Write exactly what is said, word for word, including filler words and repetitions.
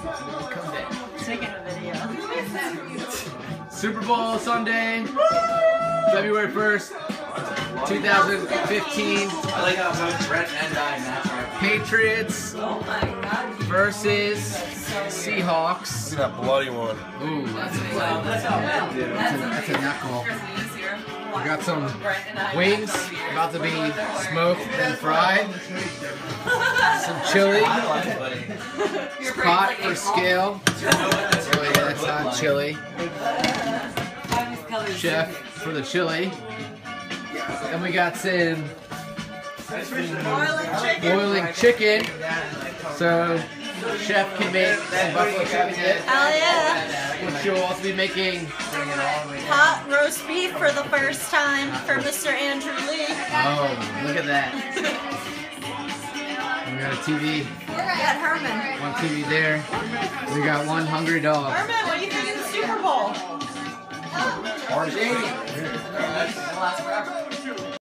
Taking a video. Super Bowl Sunday, February first, two thousand fifteen. I like how both Brett and I match our Oh Patriots my god. versus Seahawks. Look at that bloody one. Ooh, that's a, that's a, that's a knuckle. We got some wings about to be smoked and fried. Some chili. Pot for scale. Oh yeah, that's not chili. Chef for the chili. And we got some boiling chicken. So Chef can make some buffalo chicken dip. Hell yeah. Which she'll also be making. Hot roast beef for the first time for Mister Andrew Lee. Oh, look at that. We got a T V. Got Herman. One T V there. We got one hungry dog. Herman, what do you think of the Super Bowl? Orange.